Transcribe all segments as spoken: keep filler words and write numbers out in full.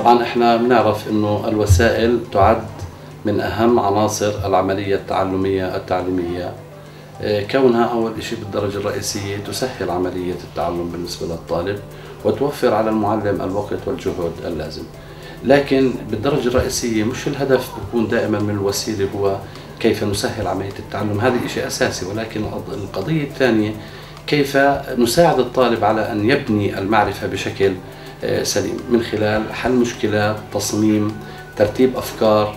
طبعا احنا بنعرف انه الوسائل تعد من اهم عناصر العملية التعلمية التعليمية، كونها اول شيء بالدرجة الرئيسية تسهل عملية التعلم بالنسبة للطالب وتوفر على المعلم الوقت والجهد اللازم. لكن بالدرجة الرئيسية مش الهدف بيكون دائما من الوسيلة هو كيف نسهل عملية التعلم، هذا شيء اساسي، ولكن القضية الثانية كيف نساعد الطالب على ان يبني المعرفة بشكل سليم من خلال حل مشكلات، تصميم، ترتيب أفكار،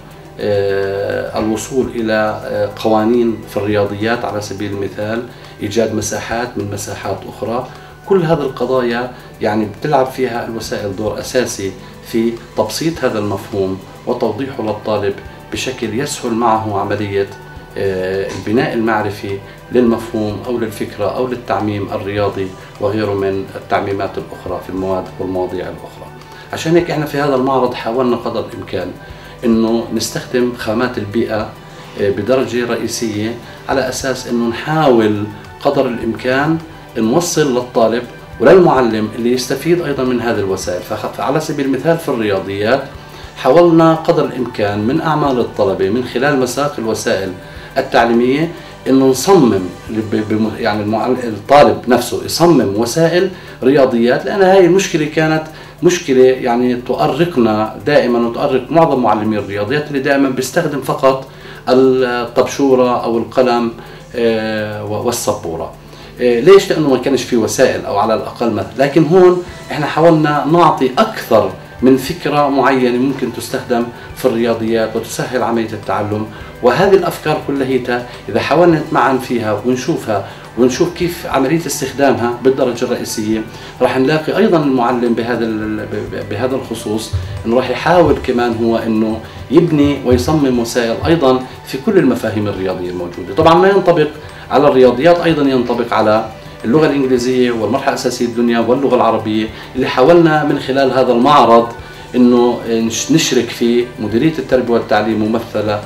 الوصول إلى قوانين في الرياضيات على سبيل المثال، إيجاد مساحات من مساحات أخرى. كل هذه القضايا يعني بتلعب فيها الوسائل دور أساسي في تبسيط هذا المفهوم وتوضيحه للطالب بشكل يسهل معه عملية البناء المعرفي للمفهوم أو للفكرة أو للتعميم الرياضي وغيره من التعميمات الأخرى في المواد والمواضيع الأخرى. عشان هيك احنا في هذا المعرض حاولنا قدر الإمكان إنه نستخدم خامات البيئة بدرجة رئيسية على أساس إنه نحاول قدر الإمكان نوصل للطالب وللمعلم اللي يستفيد أيضا من هذه الوسائل. فعلى سبيل المثال في الرياضيات حاولنا قدر الإمكان من أعمال الطلبة من خلال مساق الوسائل التعليمية إنه نصمم يعني الطالب نفسه يصمم وسائل رياضيات، لأن هاي المشكلة كانت مشكلة يعني تؤرقنا دائما وتؤرق معظم معلمي الرياضيات اللي دائما بيستخدم فقط الطبشورة أو القلم والسبورة. ليش؟ لأنه ما كانش في وسائل أو على الأقل مثل. لكن هون إحنا حاولنا نعطي أكثر من فكرة معينة ممكن تستخدم في الرياضيات وتسهل عملية التعلم، وهذه الأفكار كلها إذا حاولنا نتمعن فيها ونشوفها ونشوف كيف عملية استخدامها بالدرجة الرئيسية، راح نلاقي أيضا المعلم بهذا بهذا الخصوص إنه راح يحاول كمان هو إنه يبني ويصمم وسائل أيضا في كل المفاهيم الرياضية الموجودة. طبعا ما ينطبق على الرياضيات أيضا ينطبق على اللغة الإنجليزية والمرحلة الأساسية الدنيا واللغة العربية، اللي حاولنا من خلال هذا المعرض إنه نشرك فيه مديرية التربية والتعليم ممثلة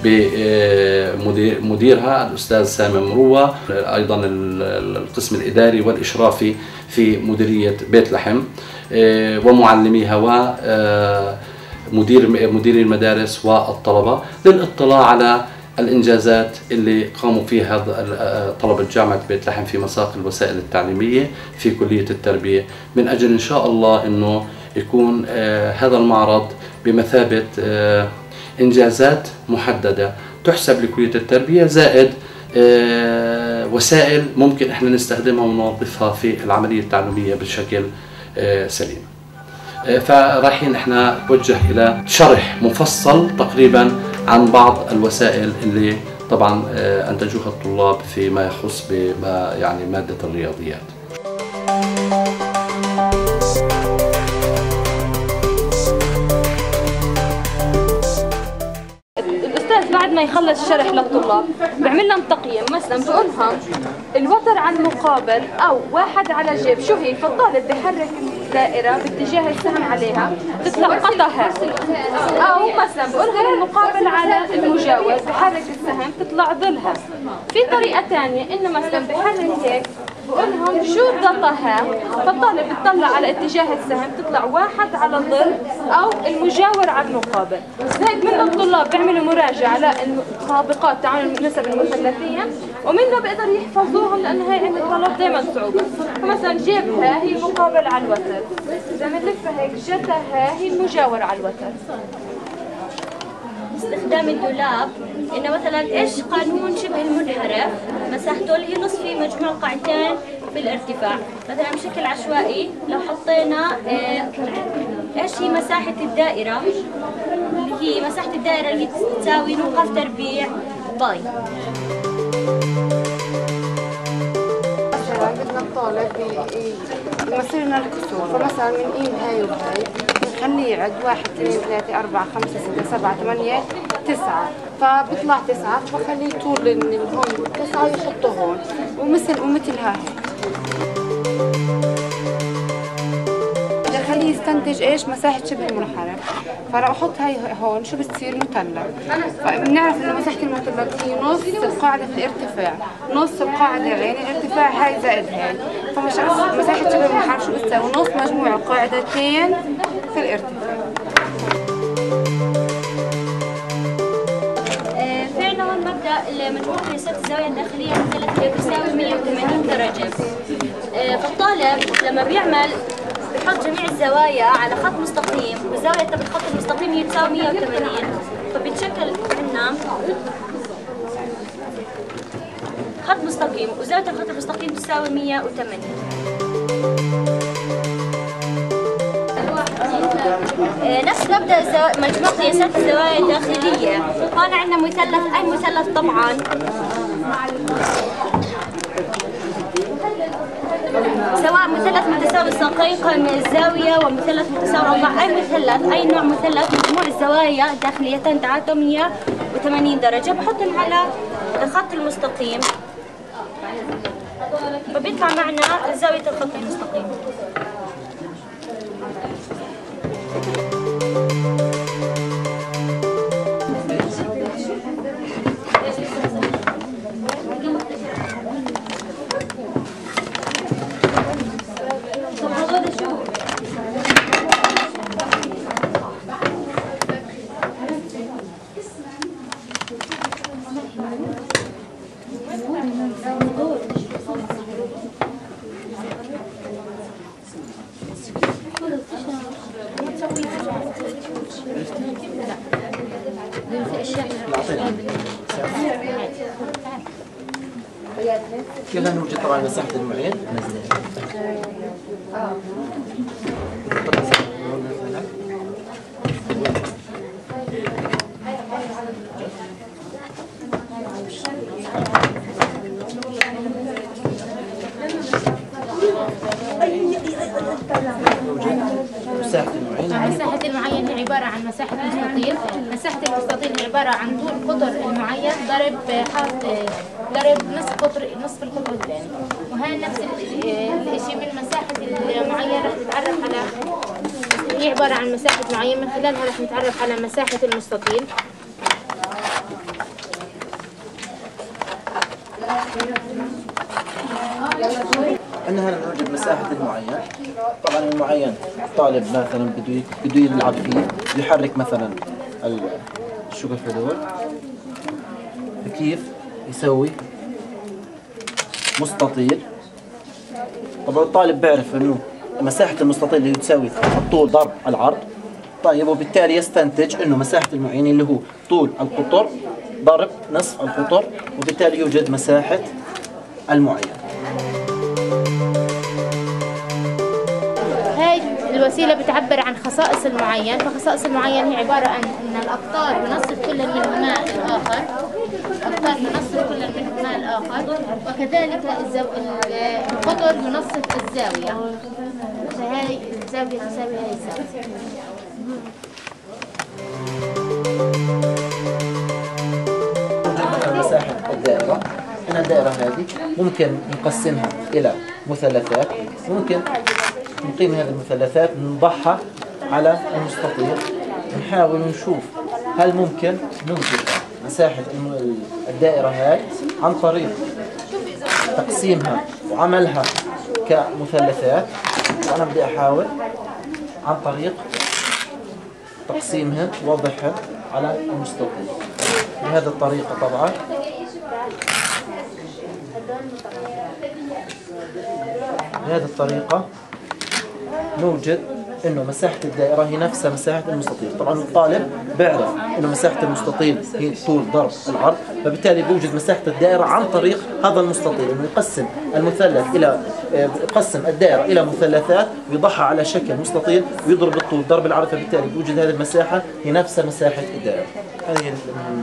بمديرها الأستاذ سامي مروة، أيضا القسم الإداري والإشرافي في مديرية بيت لحم ومعلميها ومدير مديري المدارس والطلبة، للاطلاع على الإنجازات اللي قاموا فيها طلبة جامعة بيت لحم في مساق الوسائل التعليمية في كلية التربية، من أجل إن شاء الله إنه يكون هذا المعرض بمثابة إنجازات محددة تحسب لكلية التربية، زائد وسائل ممكن إحنا نستخدمها ونوظفها في العملية التعلمية بشكل سليم. فرايحين إحنا نتوجه إلى شرح مفصل تقريبا عن بعض الوسائل اللي طبعا أنتجوها الطلاب فيما يخص بما يعني مادة الرياضيات. بعد ما يخلص الشرح للطلاب بيعمل لهم تقييم، مثلا بقول لهم الوتر على المقابل او واحد على جيب شو هي، فالطالب بحرك الدائره باتجاه السهم عليها تطلع قطها، او مثلا بقول لهم المقابل على المجاور بحرك السهم تطلع ظلها. في طريقه ثانيه انه مثلا بحرك هيك بقول لهم شو ضطها، فالطالب بتطلع على اتجاه السهم تطلع واحد على الظل او المجاور على المقابل. هيك من الطلاب بيعملوا مراجعه على المطابقات تعامل النسب المثلثيه، ومنه بيقدروا يحفظوهم، لانه هي عند الطلاب دائما صعوبه. فمثلا جيبها هي المقابل على الوتر، اذا بنلفها هيك جتها هي المجاور على الوتر. استخدام الدولاب انه مثلا ايش قانون شبه المنحرف، مساحته اللي هي نص في مجموع قاعتين بالارتفاع. مثلا بشكل عشوائي لو حطينا ايش هي مساحة الدائرة، اللي هي مساحة الدائرة اللي تساوي نقاط تربيع باي. بدنا الطالب يمثل لنا الكسور، فمثلا من ايد هاي وهاي نخليه يعد واحد اثنين ثلاثة أربعة خمسة ستة سبعة ثمانية تسعة، فبيطلع تسعة، فبخليه طول هون تسعة يحطه هون ومثل ومثل هاي. بدي اخليه يستنتج ايش مساحة شبه المنحرف، فلو احط هاي هون شو بتصير؟ مثلث. فبنعرف انه مساحة المثلث هي نص القاعدة الارتفاع، نص القاعدة يعني الارتفاع هاي زائد هاي، فمساحة شبه المنحرف شو بتساوي؟ نص مجموع القاعدتين في الارتفاع. مجموع قياسات الزاوية الداخلية مثلث تساوي مئة وثمانين درجة. فالطالب لما بيعمل بحط جميع الزوايا على خط مستقيم، والزاوية تبع الخط المستقيم هي تساوي مئة وثمانين، فبيتشكل عندنا خط مستقيم وزاوية الخط المستقيم تساوي مئة وثمانين. نفس مبدأ مجموع قياسات الزوايا الداخلية. هون عندنا مثلث، أي مثلث طبعا سواء مثلث متساوي الساقين قائم الزاوية ومثلث متساوي الأضلاع، أي مثلث أي نوع مثلث مجموع الزوايا الداخليتين تاعته مئة وثمانين درجة، بحطهم على الخط المستقيم فبيطلع معنا زاوية الخط المستقيم. كيف نوجد طبعا مساحة المعين؟ مساحة المعين هي عبارة عن مساحة المستطيل. مساحة المستطيل هي عبارة عن طول قطر المعين ضرب حاط ضرب نصف قطر نصف القطر الثاني، وهي نفس الشيء من مساحة المعين رح نتعرف على، هي عبارة عن مساحة معين من خلالها رح نتعرف على مساحة المستطيل. عندنا هلا نوجد مساحة المعين. طبعا المعين الطالب مثلا بده بده يلعب فيه، يحرك مثلا شو الحدود، كيف يسوي مستطيل. طبعا الطالب بيعرف انه مساحة المستطيل اللي تساوي الطول ضرب العرض، طيب وبالتالي يستنتج انه مساحة المعين اللي هو طول القطر ضرب نصف القطر، وبالتالي يوجد مساحة المعين. الوسيلة بتعبر عن خصائص المعين، فخصائص المعين هي عبارة عن أن الأقطار بنصف كل منهما الآخر، الأقطار بنصف كل منهما الآخر، وكذلك القطر بنصف الزاوية، فهي الزاوية تساوي هاي الزاوية. مساحة الدائرة، أن الدائرة هذه ممكن نقسمها إلى مثلثات، ممكن نقيم هذه المثلثات نضعها على المستطيل، نحاول نشوف هل ممكن نوجد مساحة الدائرة هاي عن طريق تقسيمها وعملها كمثلثات. وأنا بدي أحاول عن طريق تقسيمها ووضعها على المستطيل بهذه الطريقة. طبعا بهذه الطريقة نوجد انه مساحة الدائرة هي نفسها مساحة المستطيل. طبعا الطالب بيعرف انه مساحة المستطيل هي طول ضرب العرض، فبالتالي بيوجد مساحة الدائرة عن طريق هذا المستطيل، انه يقسم المثلث الى يقسم الدائرة الى مثلثات ويضعها على شكل مستطيل ويضرب الطول ضرب العرض، فبالتالي بيوجد هذه المساحة هي نفسها مساحة الدائرة. هذه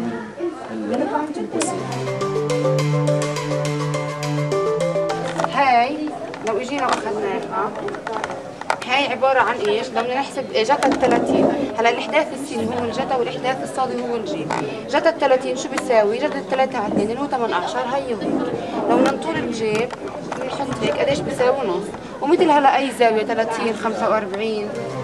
هاي لو اجينا واخذناها، هاي عبارة عن ايش؟ لو بدنا نحسب جتا الثلاثين، هلا الاحداث السين هو الجتا والاحداث الصادي هو الجيم. جتا الثلاثين شو بيساوي؟ جتا الثلاثة على اثنين اللي هو ثمانية عشر، هي وهيك. لو بدنا نطول الجيب بنحط هيك قديش بيساوي نص، ومثل هلا اي زاوية ثلاثين خمسة وأربعين.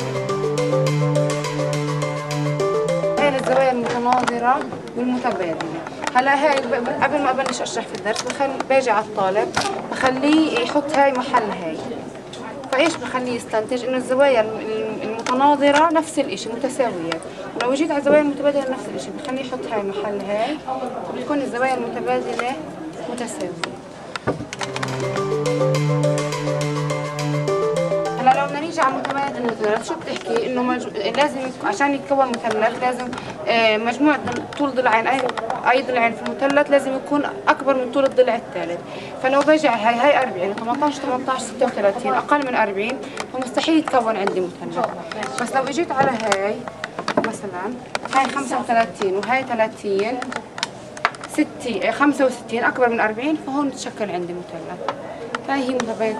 هاي الزوايا المتناظرة والمتبادلة. هلا هاي قبل ما ابلش اشرح في الدرس بخلي باجي على الطالب بخليه يحط هاي محل هاي، فايش بخليه يستنتج انه الزوايا متناظرة نفس الإشي متساوية. ولو جيت على الزوايا المتبادلة نفس الإشي، بخليه يحط هاي محل هاي، بتكون الزوايا المتبادلة متساوية. هلا لو بدنا نيجي على متبادل المثلث، شو بتحكي؟ انه مج... لازم يكون عشان يتكون مثلث لازم آه مجموع طول ضلعين، اي اي ضلعين في المثلث لازم يكون اكبر من طول الضلع الثالث. فلو بجي على هاي هاي أربعين وثمانية عشر ثمانية عشر ستة وثلاثين اقل من أربعين، فمستحيل يتكون عندي مثلث. بس لو اجيت على هاي مثلا هاي خمسة وثلاثين وهاي ثلاثين ستين خمسة وستين اكبر من أربعين، فهون تشكل عندي مثلث. فهي هي متبادل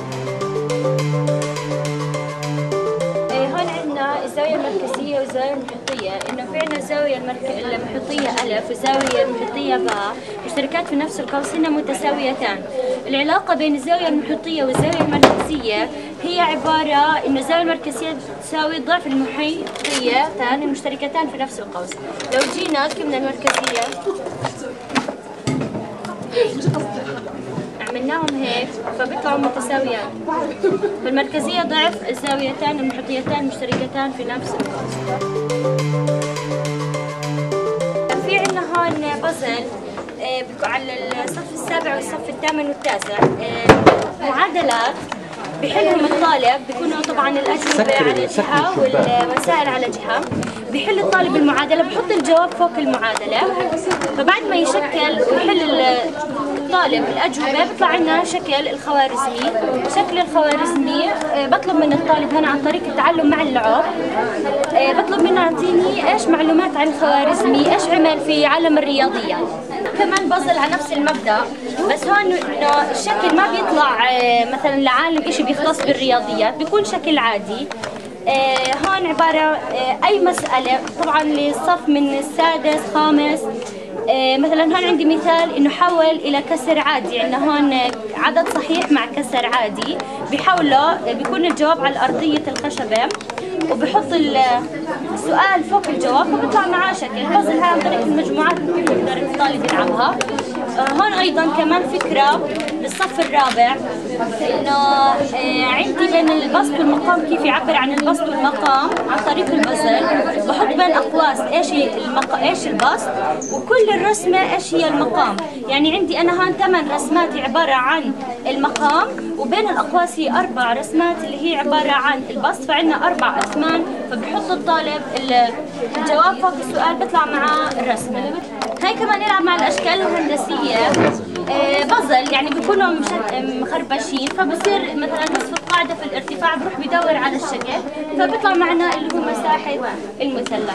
هون عندنا الزاوية المركزية والزاوية المحيطية، إنه في عندنا الزاوية المرك... المحيطية ألف والزاوية المحيطية باء مشتركات في نفس القوسين متساويتان. العلاقة بين الزاوية المحيطية والزاوية المركزية هي عبارة إنه الزاوية المركزية تساوي ضعف المحيطية تان المشتركتان في نفس القوس. لو جينا كمنا المركزية عملناهم هيك فبيطلعوا متساويان، فالمركزية ضعف الزاويتان المحيطيتان المشتركتان في نفس القوس. في عندنا هون بازل على الصف السابع والصف الثامن والتاسع، معادلات بحلهم الطالب، بيكونوا طبعا الأجوبة على جهة والمسائل على جهة. بحل الطالب المعادلة، بحط الجواب فوق المعادلة، فبعد ما يشكل ويحل الطالب الأجوبة بيطلع عندنا شكل الخوارزمي. شكل الخوارزمي بطلب من الطالب هنا عن طريق التعلم مع اللعب، بطلب منه يعطيني ايش معلومات عن الخوارزمي، ايش عمل في عالم الرياضيات. كمان بازل على نفس المبدأ، بس هون انه الشكل ما بيطلع مثلا لعالم شيء بيختص بالرياضيات، بيكون شكل عادي. آه هون عبارة آه أي مسألة طبعا للصف من السادس خامس. آه مثلا هون عندي مثال إنه حول إلى كسر عادي، عندنا هون عدد صحيح مع كسر عادي، بيحوله بيكون الجواب على أرضية الخشبة وبحط السؤال فوق الجواب وبيطلع معاه شكل. بازل هاي عن طريق المجموعات اللي بيقدر الطالب يلعبها. آه هون أيضا كمان فكرة للصف الرابع، إنه آه عندي بين البسط والمقام كيف يعبر عن البسط والمقام عن طريق البازل. بحط بين أقواس إيش المق... إيش البسط وكل الرسمة إيش هي المقام. يعني عندي أنا هون ثمان رسمات عبارة عن المقام، وبين الأقواس هي أربع رسمات اللي هي عبارة عن البسط، فعندنا أربع أثمان. فبحط الطالب الجواب فوق السؤال بيطلع معاه الرسمة. هاي كمان يلعب مع الأشكال الهندسية. آه بازل يعني بيكونوا مخربشين، فبصير مثلا نصف القاعدة في الارتفاع بروح بدور على الشكل فبيطلع معنا اللي هو مساحة المثلث.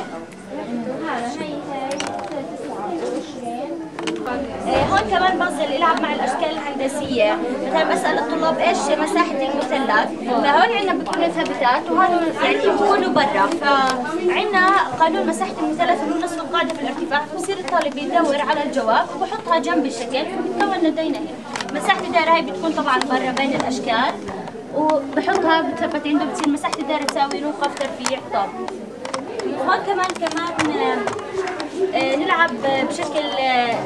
آه هون كمان بازل يلعب مع الاشكال الهندسيه، مثلا بسال الطلاب ايش مساحه المثلث، فهون عندنا بتكون ثابتات وهون يعني بيكونوا برا. فعندنا قانون مساحه المثلث اللي هو نصف القاعده في الارتفاع، فبصير الطالب يدور على الجواب وبحطها جنب الشكل فبتكون لدينا هيك. مساحه الدائره هي بتكون طبعا برا بين الاشكال وبحطها بتثبت عنده، بتصير مساحه الدائره تساوي نقف ترفيع طب. هون كمان كمان آه نلعب بشكل آه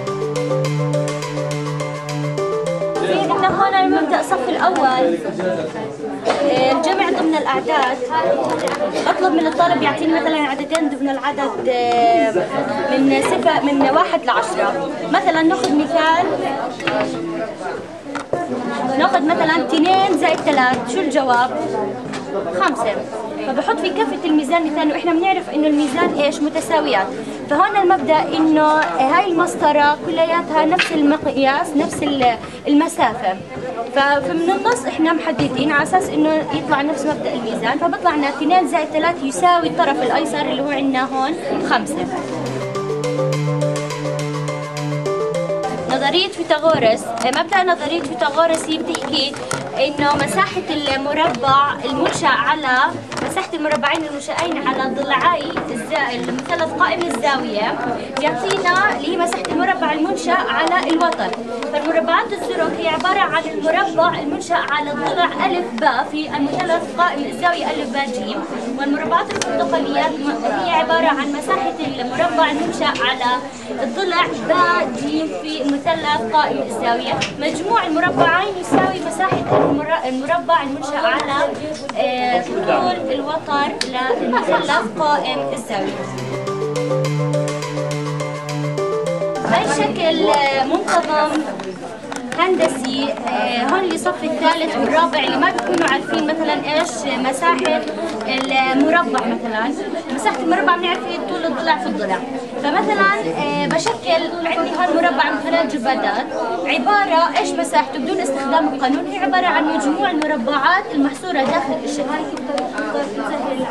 في عندنا هون المبدأ الصف الأول آه الجمع ضمن الأعداد. بطلب من الطالب يعطيني مثلا عددين ضمن العدد آه من صفر من واحد لعشرة. مثلا ناخذ مثال، ناخذ مثلا اثنين زائد ثلاث، شو الجواب؟ خمسة. فبحط في كفة الميزان الثاني، واحنا بنعرف انه الميزان ايش؟ متساويات. فهون المبدأ انه هاي المسطرة كلياتها نفس المقياس نفس المسافة، فمن النص احنا محددين على اساس انه يطلع نفس مبدأ الميزان، فبطلع لنا اثنين زائد ثلاث يساوي الطرف الايسر اللي هو عندنا هون خمسة. نظرية فيثاغورس، مبدأ نظرية فيثاغورس هي بتحكي إنه مساحة المربع المنشأ على مساحة المربعين المنشأين على ضلعي المثلث قائم الزاوية يعطينا اللي هي مساحة المربع المنشأ على الوتر. فالمربعات الزرق هي عبارة عن المربع المنشأ على الضلع ألف باء في المثلث قائم الزاوية ألف باء جيم، والمربعات البرتقاليات هي عبارة عن مساحة المربع المنشأ على الضلع باء جيم في المثلث قائم الزاوية. مجموع المربعين يساوي مساحة المربع المنشأ على طول الوتر للمثلث قائم الزاوية. هاي شكل منتظم هندسي. هون الصف الثالث والرابع اللي ما بيكونوا عارفين مثلا ايش مساحة المربع. مثلا مساحة المربع بنعرف هي طول الضلع في الضلع. فمثلا بشكل عندي هون مربع من خلال جبادات عبارة ايش مساحته بدون استخدام القانون، هي عبارة عن مجموع المربعات المحصورة داخل الشكل. هاي بتسهل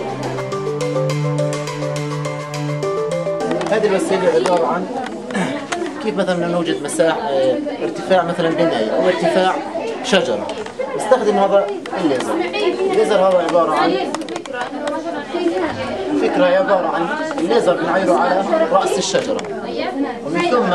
هذه الوسيلة عبارة عن كيف مثلا نوجد مساحة ارتفاع مثلا بناية أو ارتفاع شجرة. نستخدم هذا الليزر. الليزر هذا عبارة عن فكرة عبارة عن الليزر بنعيره على رأس الشجرة، ومن ثم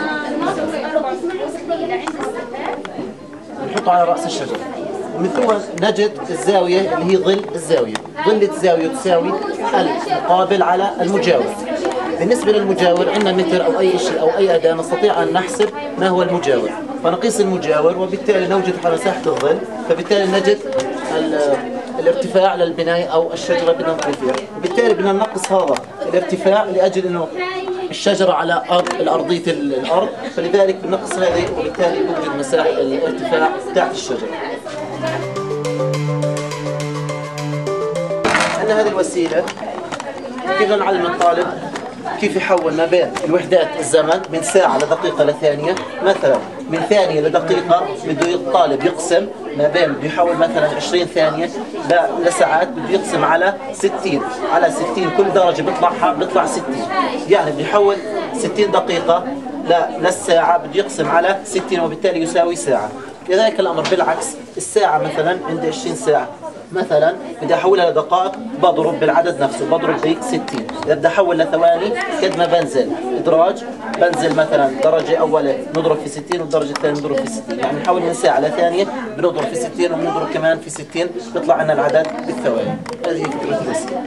نحطه على رأس الشجرة، ومن ثم نجد الزاوية اللي هي ظل الزاوية. ظل الزاوية تساوي المقابل على المجاور. بالنسبة للمجاور عندنا متر أو أي شيء أو أي أداة نستطيع أن نحسب ما هو المجاور، فنقيس المجاور وبالتالي نوجد مساحة الظل، فبالتالي نجد الارتفاع للبناية أو الشجرة بدنا نقول فيها، وبالتالي بدنا نقص هذا الارتفاع لأجل أنه الشجرة على أرض الأرضية الأرض، فلذلك بنقص هذه وبالتالي نوجد مساحة الارتفاع تحت الشجرة. عندنا هذه الوسيلة كيف نعلم الطالب كيف يحول ما بين الوحدات الزمن من ساعة لدقيقة لثانية. مثلا من ثانية لدقيقة بده الطالب يقسم ما بين، بده يحول مثلا عشرين ثانية لساعات، بده يقسم على ستين على ستين، كل درجة بيطلعها بيطلع ستين، يعني بده يحول ستين دقيقة للساعة، بده يقسم على ستين وبالتالي يساوي ساعة. لذلك الأمر بالعكس، الساعة مثلا عندي عشرين ساعة، مثلا بدي احولها لدقائق بضرب بالعدد نفسه، بضرب ب ستين. اذا بدي احول لثواني قد ما بنزل ادراج، بنزل مثلا درجه اولى نضرب في ستين والدرجه الثانيه نضرب في ستين، يعني نحول من ساعه لثانيه بنضرب في ستين وبنضرب كمان في ستين، بيطلع لنا العدد بالثواني. هذه فكره الوسيله.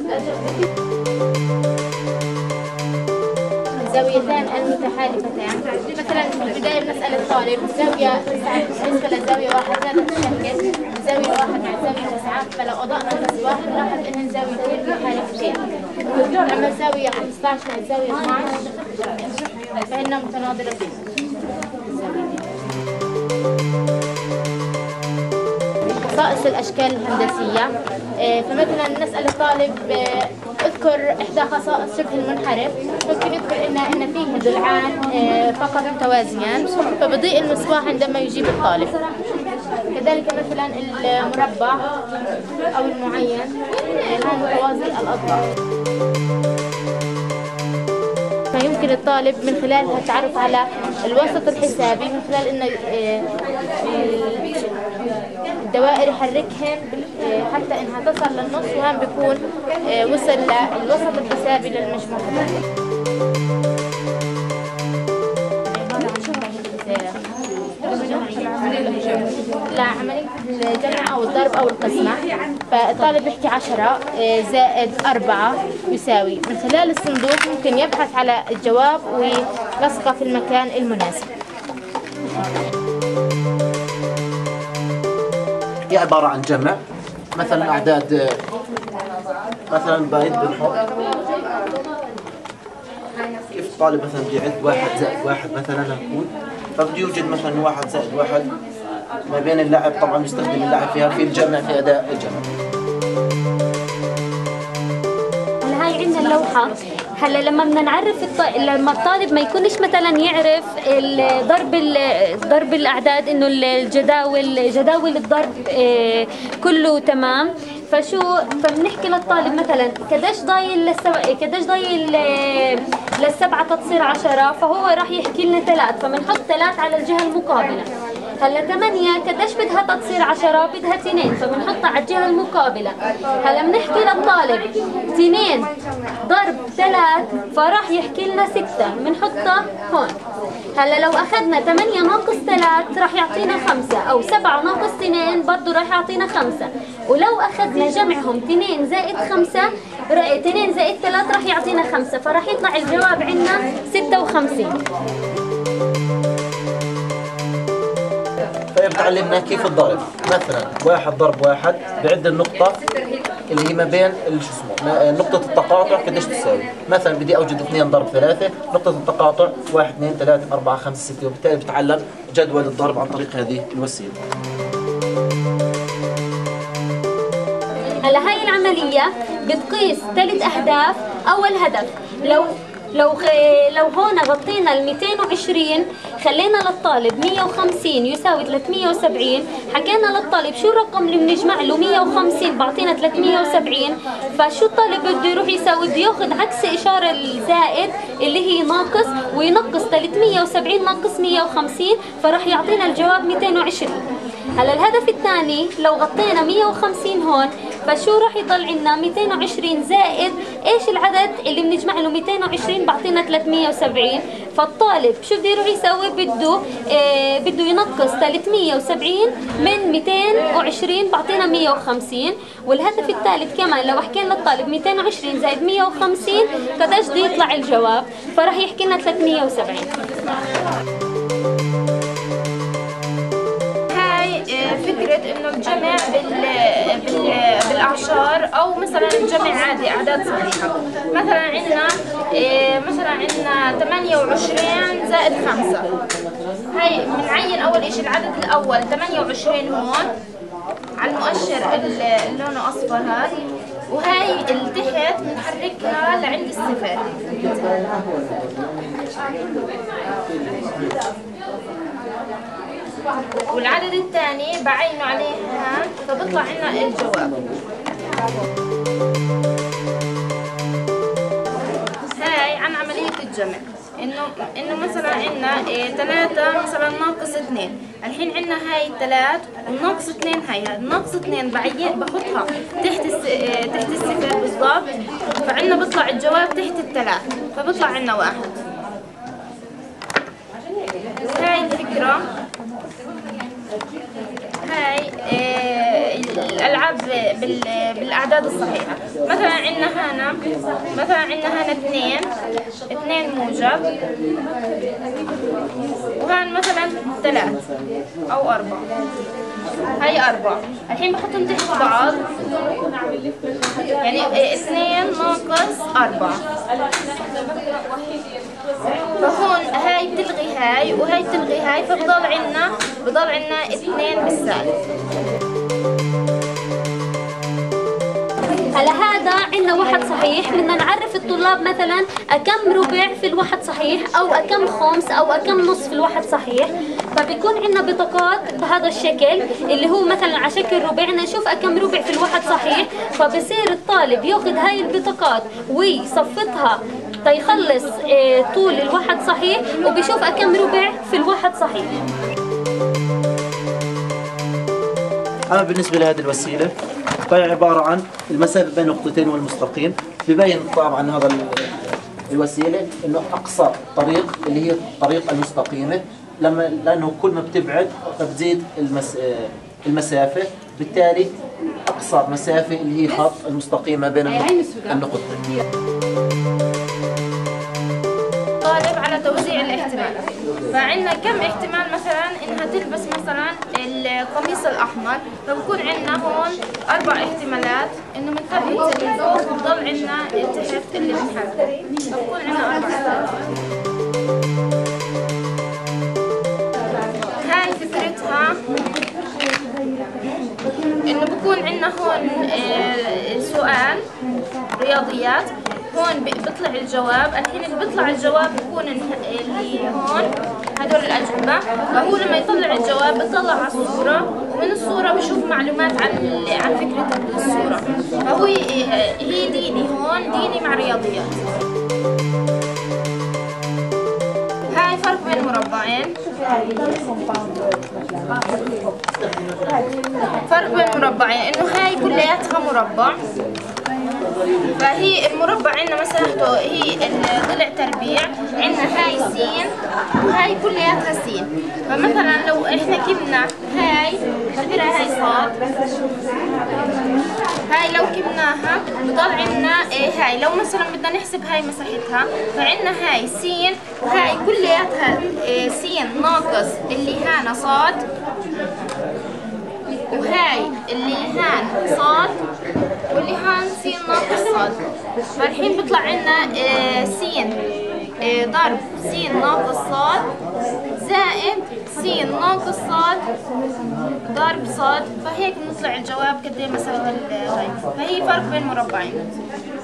زاويتان المتحالفتان. مثلا في البداية بنسأل الطالب زاوية بالنسبة لزاوية واحد لا تتشكل زاوية واحد مع زاوية تسعة، فلو أضعنا المصباح نلاحظ إنهن زاويتين متحالفتين. أما زاوية خمسة عشر مع زاوية اثني عشر فإنها متناظرتين. خصائص الأشكال الهندسية. فمثلا نسأل الطالب اذكر إحدى خصائص شبه المنحرف، ممكن يذكر إن إن فيه ضلعان فقط متوازيان، فبضيء المصباح عندما يجيب الطالب. كذلك مثلا المربع أو المعين هو متوازي الأضلاع. فيمكن الطالب من خلالها التعرف على الوسط الحسابي من خلال إنه الدوائر يحركهن حتى إنها تصل للنص، وهم بيكون وصل للوسط الحسابي للمجموع. لا عملية الجمع أو الضرب أو القسمة، فالطالب يحكي عشرة زائد أربعة يساوي، من خلال الصندوق ممكن يبحث على الجواب ويلصقه في المكان المناسب. هي عبارة عن جمع، مثلا أعداد مثلا بايد بنحط كيف الطالب مثلا بده يعد واحد زائد واحد مثلا نكون، فبده يوجد مثلا واحد زائد واحد ما بين اللعب، طبعا يستخدم اللعب فيها في الجمع في أداء الجمع. هلا هاي عندنا اللوحة. هلا لما بدنا نعرف الط... لما الطالب ما يكونش مثلا يعرف ضرب ضرب الاعداد، انه الجداول جداول الضرب إيه كله تمام، فشو فبنحكي للطالب مثلا قديش ضايل للسو... قديش ضايل للسبعه تصير عشرة، فهو راح يحكي لنا ثلاث، فبنحط ثلاث على الجهه المقابله. هلا ثمانية قديش بدها تصير عشرة؟ بدها اثنين، فبنحطها على الجهة المقابلة. هلا بنحكي للطالب اثنين ضرب ثلاث، فراح يحكي لنا ستة، بنحطها هون. هلا لو اخذنا ثمانية ناقص ثلاث راح يعطينا خمسة، او سبعة ناقص اثنين برضه راح يعطينا خمسة، ولو اخذنا جمعهم اثنين زائد خمسة اثنين زائد ثلاث راح يعطينا خمسة، فراح يطلع الجواب عندنا ستة وخمسين. بتعلمنا كيف الضرب. مثلا واحد ضرب واحد بعد النقطة اللي هي ما بين شو اسمه نقطة التقاطع قديش تساوي. مثلا بدي اوجد اثنين ضرب ثلاثة، نقطة التقاطع واحد اثنين ثلاثة أربعة خمسة ستة، وبالتالي بتعلم جدول الضرب عن طريق هذه الوسيلة. هلا هاي العملية بتقيس ثلاث أهداف. أول هدف لو لو لو هون غطينا ال مئتين وعشرين خلينا للطالب مئة وخمسين يساوي ثلاثمئة وسبعين، حكينا للطالب شو الرقم اللي بنجمع له مئة وخمسين بعطينا ثلاثمئة وسبعين، فشو الطالب بده يروح يساوي؟ بده ياخذ عكس إشارة الزائد اللي هي ناقص، وينقص ثلاثمئة وسبعين ناقص مئة وخمسين فراح يعطينا الجواب مئتين وعشرين. هلا الهدف الثاني لو غطينا مئة وخمسين هون فشو راح يطلع لنا؟ مئتين وعشرين زائد ايش العدد اللي بنجمع له مئتين وعشرين بعطينا ثلاثمئة وسبعين، فالطالب شو بده يروح يسوي؟ بده آه بده ينقص ثلاثمئة وسبعين من مئتين وعشرين بعطينا مئة وخمسين. والهدف الثالث كمان لو حكينا للطالب مئتين وعشرين زائد مئة وخمسين قديش بده يطلع الجواب؟ فراح يحكي لنا ثلاثمئة وسبعين. فكرة إنه الجمع بال... بال... بالأعشار أو مثلا الجمع عادي أعداد صحيحة. مثلا عندنا إيه مثلا عندنا ثمانية وعشرين زائد خمسة. هاي بنعين أول إشي العدد الأول ثمانية وعشرين هون على المؤشر اللي لونه أصفر هاي، وهاي اللي تحت بنحركها لعند الصفر. والعدد الثاني بعينه عليها فبطلع لنا الجواب. هاي عن عملية الجمع، انه انه مثلا عندنا إيه ثلاثة مثلا ناقص اثنين، الحين عندنا هاي ثلاث والناقص اثنين، هاي الناقص اثنين بعين بحطها تحت الس... إيه تحت الصفر بالضبط، فعندنا بيطلع الجواب تحت الثلاث فبطلع عندنا واحد. هاي الفكرة. هاي إيه الألعاب بالأعداد الصحيحة. مثلا عندنا هنا مثلا عندنا هنا اثنين اثنين موجب، وهان مثلا ثلاث أو أربعة، هاي أربعة. الحين بحطهم تحت بعض يعني إيه اثنين ناقص أربعة، فهون هاي بتلغي هاي وهاي بتلغي هاي فبضل عنا بضل عنا اثنين بالسالب. هلا هذا عندنا واحد صحيح، بدنا نعرف الطلاب مثلا أكم ربع في الواحد صحيح أو أكم خمس أو أكم نص في الواحد صحيح، فبيكون عندنا بطاقات بهذا الشكل اللي هو مثلا على شكل ربع، بدنا نشوف أكم ربع في الواحد صحيح، فبصير الطالب ياخذ هاي البطاقات ويصفطها تيخلص طول الواحد صحيح وبيشوف أكم ربع في الواحد صحيح. أما بالنسبة لهذه الوسيلة فهي عبارة عن المسافة بين نقطتين والمستقيم. ببين طبعا هذا الوسيلة إنه أقصى طريق اللي هي الطريق المستقيمة، لما لأنه كل ما بتبعد فبتزيد المس... المسافة، بالتالي أقصى مسافة اللي هي خط المستقيم ما بين النقطتين. طالب على توزيع الاحتمال، فعندنا كم احتمال مثلا انها تلبس مثلا القميص الاحمر، فبكون عندنا هون اربع احتمالات انه بنثبت اللي فوق وبضل عندنا تحت اللي بنحرك، فبكون عندنا اربع احتمالات. هاي فكرتها انه بكون عندنا هون سؤال رياضيات، هون بيطلع الجواب، الحين اللي بيطلع الجواب بيكون اللي هون هدول الأجوبة، فهو لما يطلع الجواب بيطلع على الصورة ومن الصورة بيشوف معلومات عن عن فكرة الصورة، فهو هي ديني هون ديني مع رياضيات. هاي فرق بين مربعين، فرق بين مربعين انه هاي كلياتها مربع، فهي المربع عندنا مساحته هي الضلع تربيع، عندنا هاي سين وهاي كلياتها سين، فمثلا لو احنا كبنا هاي اعتبرها هاي صاد، هاي لو كبناها بضل عندنا إيه هاي، لو مثلا بدنا نحسب هاي مساحتها فعندنا هاي سين وهاي كلياتها إيه سين ناقص اللي هنا صاد، وهاي اللي هان صاد واللي هان سين ناقص صاد. فالحين بيطلع عنا آه سين آه ضرب سين ناقص صاد زائد سين ناقص صاد ضرب صاد. فهيك بنطلع الجواب قد ايه مسافة الهاي. فهي فرق بين مربعين.